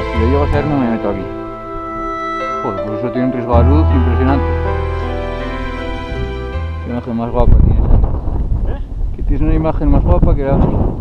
Si lo llego a ser no me meto aquí. Joder, pues eso tiene un riesgo de luz impresionante. Qué imagen más guapa tienes ahí. ¿Eh? Que tienes una imagen más guapa que la otra.